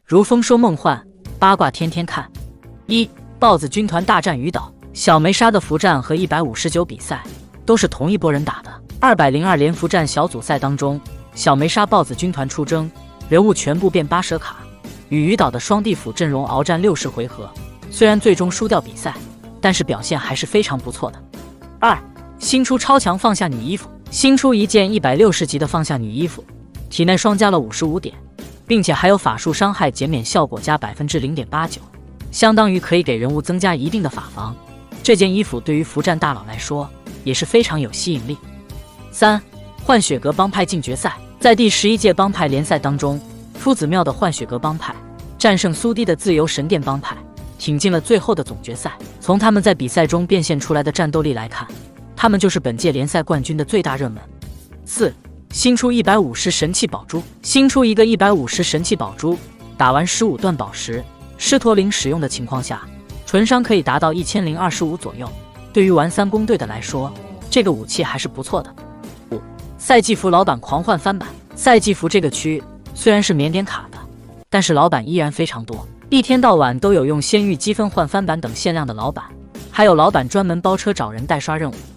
如风说梦幻，八卦天天看。一、豹子军团大战鱼岛。小梅沙的服战和159比赛都是同一波人打的。202连服战小组赛当中，小梅沙豹子军团出征，人物全部变巴舍卡，与鱼岛的双地府阵容鏖战60回合，虽然最终输掉比赛，但是表现还是非常不错的。二、新出超强放下女衣服。新出一件160级的放下女衣服，体内双加了55点，并且还有法术伤害减免效果加 0.89%， 相当于可以给人物增加一定的法防。这件衣服对于服战大佬来说也是非常有吸引力。三、幻雪阁帮派进决赛。在第11届帮派联赛当中，夫子庙的幻雪阁帮派战胜苏迪的自由神殿帮派，挺进了最后的总决赛。从他们在比赛中变现出来的战斗力来看，他们就是本届联赛冠军的最大热门。四、新出150神器宝珠。新出一个150神器宝珠，打完15段宝石，狮驼铃使用的情况下，纯伤可以达到1025左右。对于玩3公队的来说，这个武器还是不错的。五、赛季服老板狂换翻版。赛季服这个区虽然是免点卡的，但是老板依然非常多，一天到晚都有用仙域积分换翻版等限量的老板，还有老板专门包车找人代刷任务。